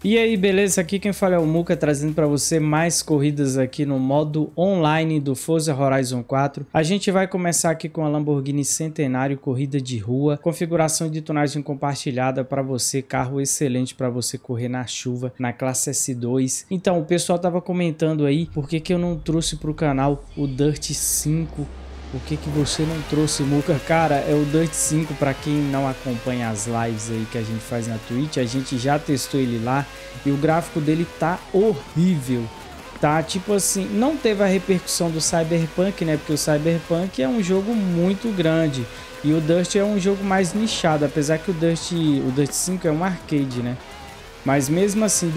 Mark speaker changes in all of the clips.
Speaker 1: E aí, beleza? Aqui quem fala é o Muca, trazendo para você mais corridas aqui no modo online do Forza Horizon 4. A gente vai começar aqui com a Lamborghini Centenário, corrida de rua, configuração de tonagem compartilhada para você, carro excelente para você correr na chuva, na classe S2. Então, o pessoal tava comentando aí por que eu não trouxe para o canal o Dirt 5. Por que você não trouxe, Muca? Cara, é o Dirt 5, para quem não acompanha as lives aí que a gente faz na Twitch, a gente já testou ele lá e o gráfico dele tá horrível, tá? Tipo assim, não teve a repercussão do Cyberpunk, né? Porque o Cyberpunk é um jogo muito grande e o Dirt é um jogo mais nichado, apesar que o Dirt 5 é um arcade, né? Mas mesmo assim,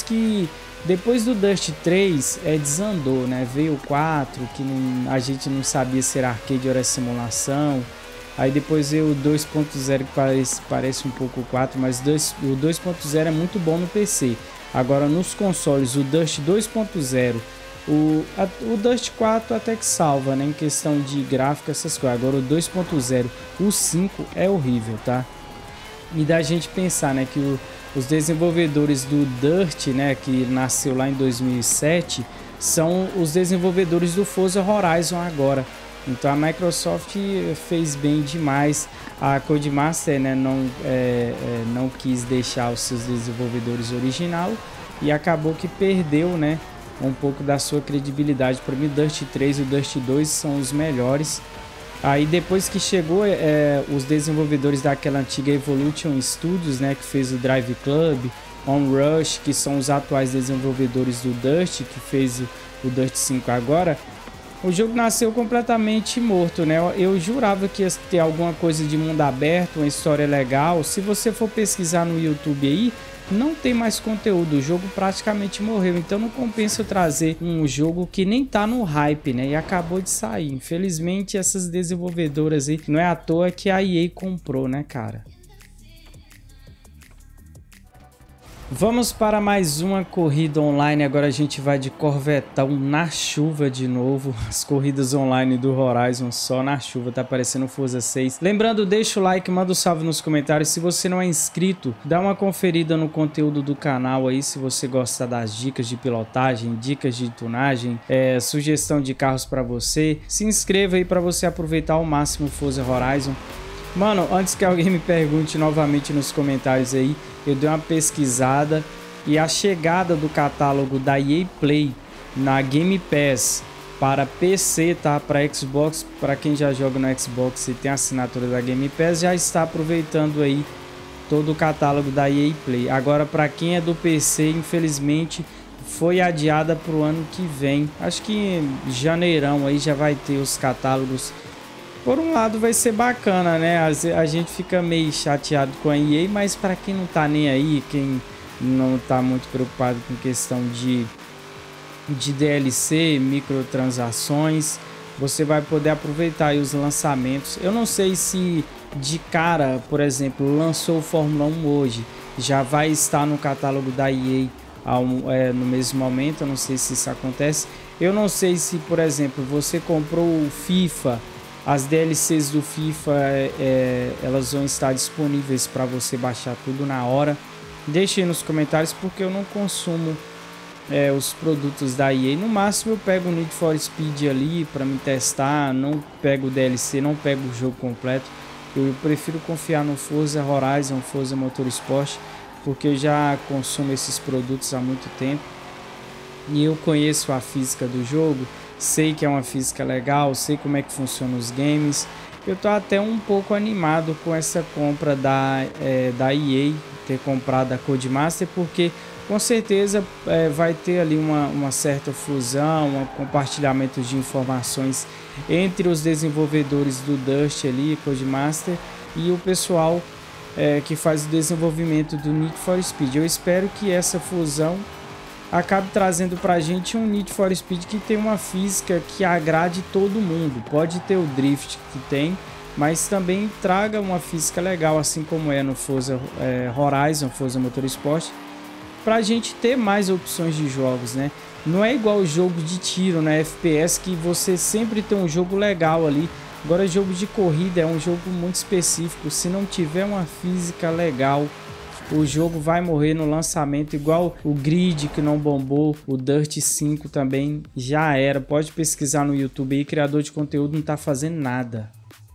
Speaker 1: depois do Dust 3, desandou, né? Veio o 4, que a gente não sabia se era arcade ou era simulação. Aí depois veio o 2.0, que parece um pouco o 4, mas o 2.0 é muito bom no PC. Agora nos consoles, o Dust 2.0, o Dust 4 até que salva, né? Em questão de gráfico, essas coisas. Agora o 2.0, o 5 é horrível, tá? E da gente pensar, né, que os desenvolvedores do Dirt, né, que nasceu lá em 2007, são os desenvolvedores do Forza Horizon agora. Então a Microsoft fez bem demais. A Codemaster, né, não quis deixar os seus desenvolvedores original e acabou que perdeu, né, um pouco da sua credibilidade. Para mim, o Dirt 3 e o Dirt 2 são os melhores. Aí depois que chegou os desenvolvedores daquela antiga Evolution Studios, né, que fez o Drive Club, Onrush, que são os atuais desenvolvedores do Dirt, que fez o Dirt 5 agora, o jogo nasceu completamente morto, né? Eu jurava que ia ter alguma coisa de mundo aberto, uma história legal. Se você for pesquisar no YouTube aí, não tem mais conteúdo, o jogo praticamente morreu, então não compensa eu trazer um jogo que nem tá no hype, né, e acabou de sair. Infelizmente essas desenvolvedoras aí, não é à toa que a EA comprou, né, cara. Vamos para mais uma corrida online. Agora a gente vai de Corvetão na chuva de novo. As corridas online do Horizon só na chuva, tá parecendo Forza 6. Lembrando, deixa o like, manda um salve nos comentários. Se você não é inscrito, dá uma conferida no conteúdo do canal aí, se você gosta das dicas de pilotagem, dicas de tunagem, sugestão de carros para você. Se inscreva aí para você aproveitar ao máximo o Forza Horizon. Mano, antes que alguém me pergunte novamente nos comentários aí, eu dei uma pesquisada e a chegada do catálogo da EA Play na Game Pass para PC, tá? Para Xbox, para quem já joga no Xbox e tem a assinatura da Game Pass, já está aproveitando aí todo o catálogo da EA Play. Agora, para quem é do PC, infelizmente foi adiada para o ano que vem. Acho que em janeirão aí já vai ter os catálogos. Por um lado vai ser bacana, né? A gente fica meio chateado com a EA, mas para quem não tá nem aí, quem não tá muito preocupado com questão de DLC, microtransações, você vai poder aproveitar aí os lançamentos. Eu não sei se de cara, por exemplo, lançou o Fórmula 1 hoje, já vai estar no catálogo da EA no mesmo momento. Eu não sei se isso acontece. Eu não sei se, por exemplo, você comprou o FIFA. As DLCs do FIFA, elas vão estar disponíveis para você baixar tudo na hora. Deixe aí nos comentários, porque eu não consumo os produtos da EA. No máximo eu pego o Need for Speed ali para me testar, não pego o DLC, não pego o jogo completo. Eu prefiro confiar no Forza Horizon, Forza Motorsport, porque eu já consumo esses produtos há muito tempo. E eu conheço a física do jogo. Sei que é uma física legal, sei como é que funcionam os games. Eu tô até um pouco animado com essa compra da EA, ter comprado a Codemaster, porque com certeza vai ter ali uma certa fusão, um compartilhamento de informações entre os desenvolvedores do Dust ali, Codemaster, e o pessoal que faz o desenvolvimento do Need for Speed. Eu espero que essa fusão acabe trazendo pra gente um Need for Speed que tem uma física que agrade todo mundo. Pode ter o drift que tem, mas também traga uma física legal, assim como é no Forza Horizon, Forza Motorsport, pra gente ter mais opções de jogos, né? Não é igual o jogo de tiro, né, FPS, que você sempre tem um jogo legal ali. Agora, jogo de corrida é um jogo muito específico. Se não tiver uma física legal, o jogo vai morrer no lançamento, igual o Grid que não bombou, o Dirt 5 também já era. Pode pesquisar no YouTube aí, criador de conteúdo não tá fazendo nada.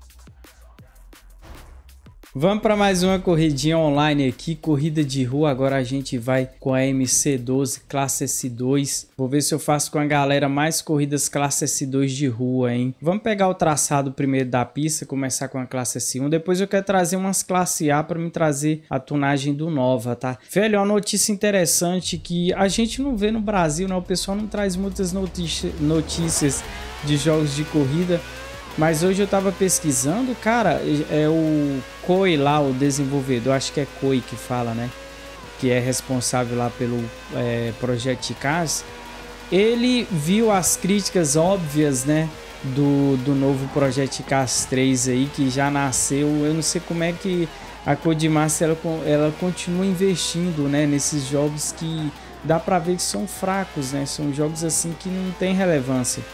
Speaker 1: Vamos para mais uma corridinha online aqui, corrida de rua. Agora a gente vai com a MC12 classe S2. Vou ver se eu faço com a galera mais corridas classe S2 de rua, hein? Vamos pegar o traçado primeiro da pista, começar com a classe S1. Depois eu quero trazer umas classe A para me trazer a tunagem do Nova, tá? Velho, uma notícia interessante que a gente não vê no Brasil, né? O pessoal não traz muitas notícias de jogos de corrida. Mas hoje eu tava pesquisando, cara, é o Koei lá, o desenvolvedor, acho que é Koei que fala, né? Que é responsável lá pelo Project Cars. Ele viu as críticas óbvias, né? Do novo Project Cars 3 aí, que já nasceu. Eu não sei como é que a Codemasters ela continua investindo, né? Nesses jogos que dá pra ver que são fracos, né? São jogos assim que não tem relevância.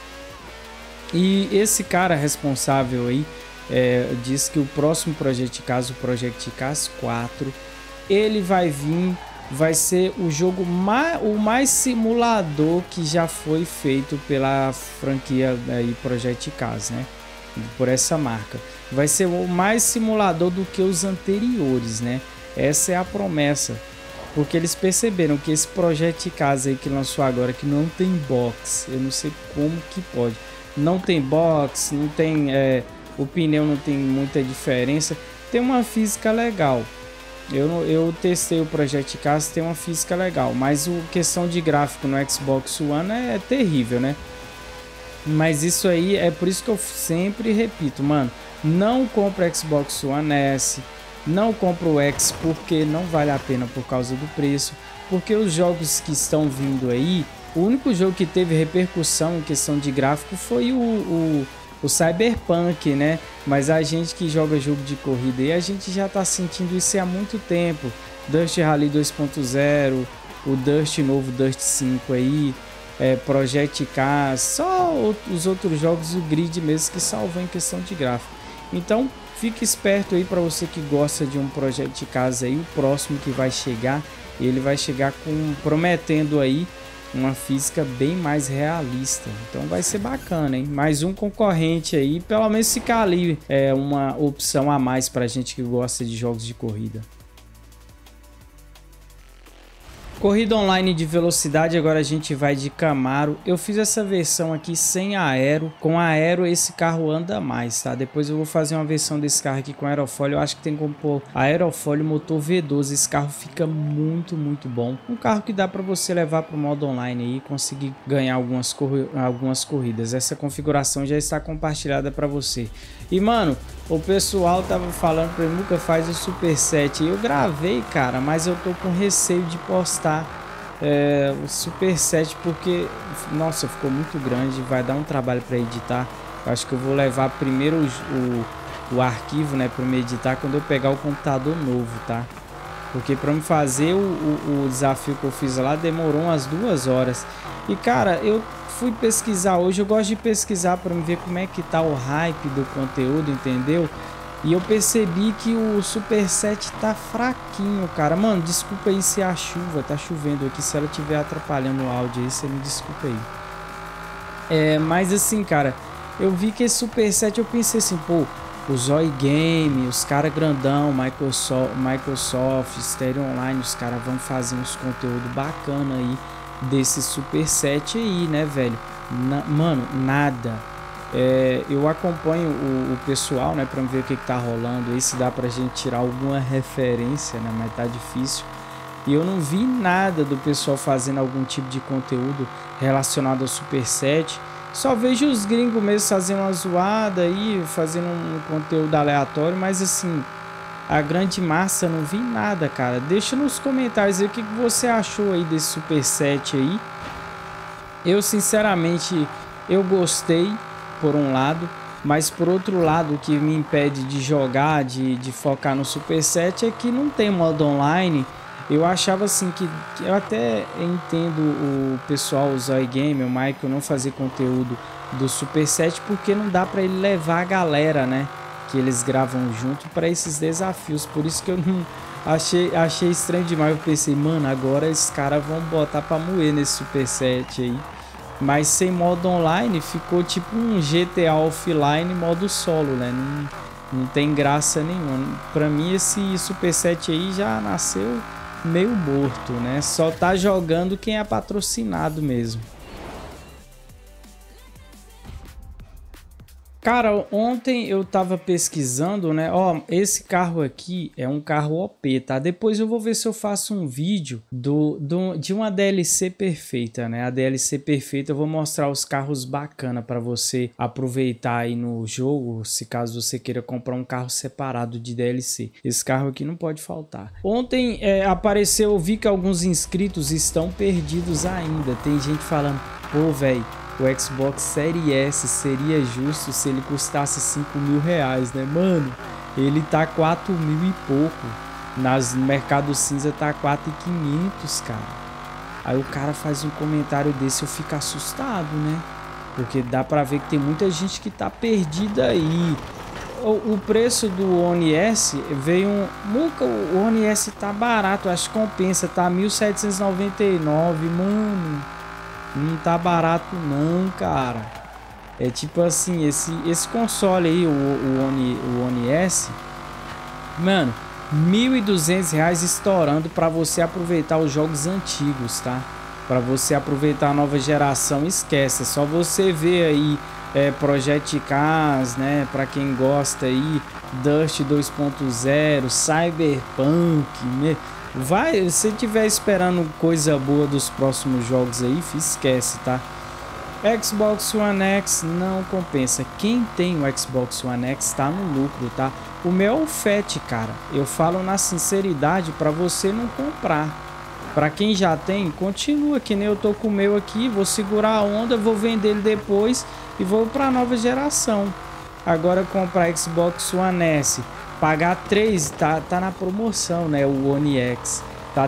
Speaker 1: E esse cara responsável aí diz que o próximo Project Cars, o Project Cars 4, ele vai vir, vai ser o jogo o mais simulador que já foi feito pela franquia aí Project Cars, né? Por essa marca. Vai ser o mais simulador do que os anteriores, né? Essa é a promessa. Porque eles perceberam que esse Project Cars aí que lançou agora, que não tem box, eu não sei como que pode. Não tem box, não tem o pneu não tem muita diferença, tem uma física legal. Eu testei o Project Cars, tem uma física legal, mas a questão de gráfico no Xbox One é terrível, né? Mas isso aí é por isso que eu sempre repito, mano, não compra Xbox One S, não compra o X, porque não vale a pena por causa do preço, porque os jogos que estão vindo aí, o único jogo que teve repercussão em questão de gráfico foi o Cyberpunk, né? Mas a gente que joga jogo de corrida aí, a gente já tá sentindo isso há muito tempo. Dust Rally 2.0, o Dust novo, Dust 5 aí, Project Cars, só os outros jogos, o Grid mesmo que salvou em questão de gráfico. Então, fique esperto aí para você que gosta de um Project Cars aí, o próximo que vai chegar, ele vai chegar prometendo aí uma física bem mais realista, então vai ser bacana, hein? Mais um concorrente aí, pelo menos ficar ali uma opção a mais pra gente que gosta de jogos de corrida. Corrida online de velocidade, agora a gente vai de Camaro. Eu fiz essa versão aqui sem aero. Com aero esse carro anda mais, tá? Depois eu vou fazer uma versão desse carro aqui com aerofólio. Eu acho que tem como pôr aerofólio motor V12. Esse carro fica muito, muito bom. Um carro que dá para você levar para o modo online aí e conseguir ganhar algumas corridas. Essa configuração já está compartilhada para você. E, mano, o pessoal tava falando pra mim, nunca faz o Superset. Eu gravei, cara, mas eu tô com receio de postar o Superset porque, nossa, ficou muito grande, vai dar um trabalho para editar. Eu acho que eu vou levar primeiro o arquivo, né, para me editar quando eu pegar o computador novo, tá? Porque para me fazer o desafio que eu fiz lá demorou umas 2 horas. E, cara, eu fui pesquisar hoje, eu gosto de pesquisar para me ver como é que tá o hype do conteúdo, entendeu? E eu percebi que o Superset tá fraquinho, cara. Mano, desculpa aí se a chuva, tá chovendo aqui, se ela estiver atrapalhando o áudio aí, você me desculpa aí. Mas assim, cara, eu vi que esse Superset, eu pensei assim, pô, o Zoe Game, os caras grandão, Microsoft, Stereo Online, os caras vão fazer uns conteúdos bacana aí desse Superset aí, né, velho? Mano, nada. Eu acompanho o pessoal, né, pra ver o que tá rolando aí, se dá pra gente tirar alguma referência, né, mas tá difícil. E eu não vi nada do pessoal fazendo algum tipo de conteúdo relacionado ao Superset. Só vejo os gringos mesmo fazendo uma zoada aí, fazendo um conteúdo aleatório, mas assim, a grande massa não vi nada, cara. Deixa nos comentários aí o que você achou aí desse Superset aí. Eu sinceramente, eu gostei por um lado, mas por outro lado o que me impede de jogar, de focar no Superset é que não tem modo online. Eu achava assim que eu até entendo o pessoal, o Zoe Game, o Michael não fazer conteúdo do Superset porque não dá para ele levar a galera, né, que eles gravam junto para esses desafios. Por isso que eu Achei estranho demais. Eu pensei, mano, agora esses caras vão botar pra moer nesse Supercell aí. Mas sem modo online ficou tipo um GTA offline modo solo, né? Não tem graça nenhuma. Pra mim esse Supercell aí já nasceu meio morto, né? Só tá jogando quem é patrocinado mesmo. Cara, ontem eu tava pesquisando, né? Ó, esse carro aqui é um carro OP, tá? Depois eu vou ver se eu faço um vídeo de uma DLC perfeita, né? A DLC perfeita eu vou mostrar os carros bacana para você aproveitar aí no jogo, se caso você queira comprar um carro separado de DLC. Esse carro aqui não pode faltar. Ontem apareceu, eu vi que alguns inscritos estão perdidos ainda. Tem gente falando, pô, velho, o Xbox Series S seria justo se ele custasse 5 mil reais, né? Mano, ele tá 4 mil e pouco. No mercado cinza tá 4.500, cara. Aí o cara faz um comentário desse, eu fico assustado, né? Porque dá pra ver que tem muita gente que tá perdida aí. O preço do One S veio um... Nunca o One S tá barato, acho que compensa, tá 1.799, mano. Não tá barato não, cara. É tipo assim, esse console aí, o One S, mano, R$1.200 estourando para você aproveitar os jogos antigos, tá? Para você aproveitar a nova geração, esquece. É só você ver aí Project Cars, né? Para quem gosta aí, Dust 2.0, Cyberpunk, vai, se tiver esperando coisa boa dos próximos jogos aí, esquece, tá? Xbox One X não compensa. Quem tem o Xbox One X tá no lucro, tá? O meu é o Fat, cara. Eu falo na sinceridade para você não comprar. Para quem já tem, continua que nem eu tô com o meu aqui. Vou segurar a onda, vou vender ele depois e vou para nova geração. Agora comprar Xbox One S, pagar 3, tá na promoção, né? O One X tá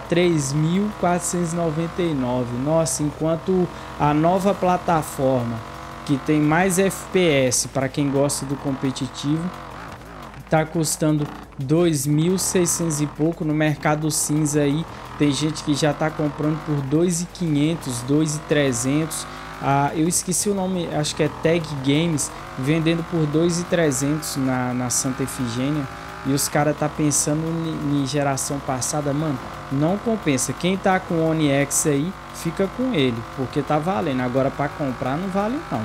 Speaker 1: 3.499. Nossa, enquanto a nova plataforma que tem mais FPS para quem gosta do competitivo tá custando 2.600 e pouco. No mercado cinza aí tem gente que já tá comprando por 2.500, 2.300. Eu esqueci o nome, acho que é Tag Games, vendendo por 2.300 na Santa Efigênia. E os caras tá pensando em geração passada, mano, não compensa. Quem tá com o One X aí, fica com ele, porque tá valendo. Agora para comprar não vale não.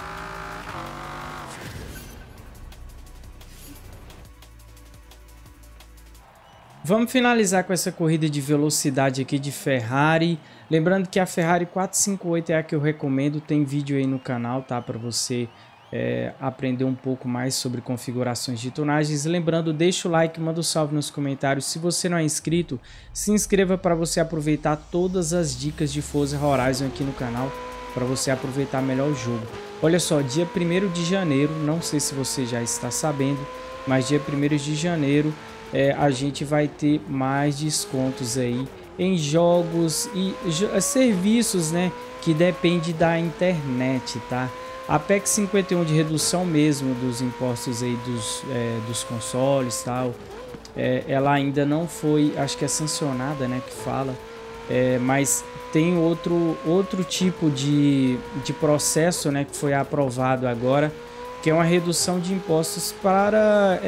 Speaker 1: Vamos finalizar com essa corrida de velocidade aqui de Ferrari. Lembrando que a Ferrari 458 é a que eu recomendo. Tem vídeo aí no canal, tá? Para você aprender um pouco mais sobre configurações de tonagens. Lembrando, deixa o like, manda um salve nos comentários. Se você não é inscrito, se inscreva para você aproveitar todas as dicas de Forza Horizon aqui no canal, para você aproveitar melhor o jogo. Olha só, dia 1º de janeiro, não sei se você já está sabendo, mas dia 1º de janeiro a gente vai ter mais descontos aí em jogos e serviços, né, que depende da internet, tá? A PEC 51 de redução mesmo dos impostos aí dos consoles, tal, ela ainda não foi, acho que é sancionada, né, que fala, mas tem outro tipo de processo, né, que foi aprovado agora, que é uma redução de impostos para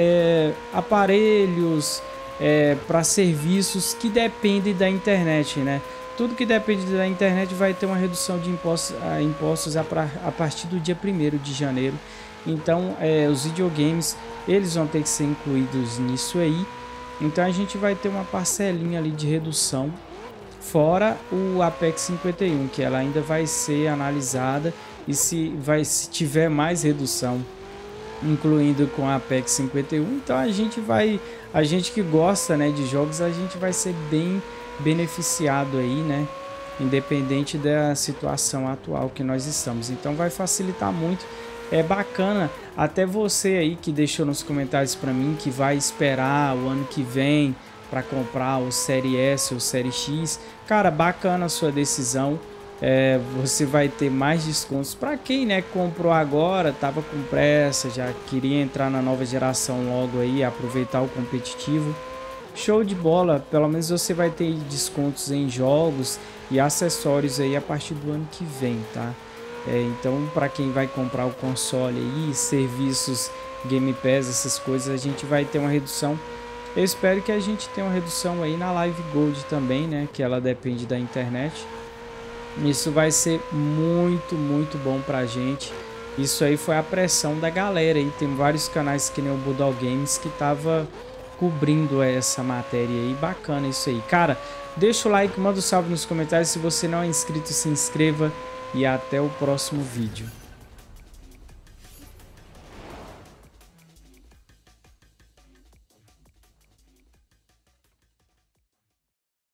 Speaker 1: aparelhos, para serviços que dependem da internet, né? Tudo que depende da internet vai ter uma redução de impostos a partir do dia 1º de janeiro. Então, os videogames, eles vão ter que ser incluídos nisso aí. Então, a gente vai ter uma parcelinha ali de redução, fora o APEC 51, que ela ainda vai ser analisada. E se tiver mais redução, incluindo com a APEC 51, então a gente que gosta, né, de jogos, a gente vai ser bem beneficiado aí, né, independente da situação atual que nós estamos. Então vai facilitar muito. É bacana, até você aí que deixou nos comentários para mim que vai esperar o ano que vem para comprar o Série S ou Série X. Cara, bacana a sua decisão. Você vai ter mais descontos para quem, né, comprou agora, tava com pressa, já queria entrar na nova geração logo aí, aproveitar o competitivo. Show de bola, pelo menos você vai ter descontos em jogos e acessórios aí a partir do ano que vem, tá? Então, para quem vai comprar o console aí, serviços Game Pass, essas coisas, a gente vai ter uma redução. Eu espero que a gente tenha uma redução aí na Live Gold também, né? Que ela depende da internet. Isso vai ser muito bom pra gente. Isso aí foi a pressão da galera aí. Tem vários canais que nem o Budol Games que tava cobrindo essa matéria aí. Bacana isso aí. Cara, deixa o like, manda um salve nos comentários. Se você não é inscrito, se inscreva. E até o próximo vídeo.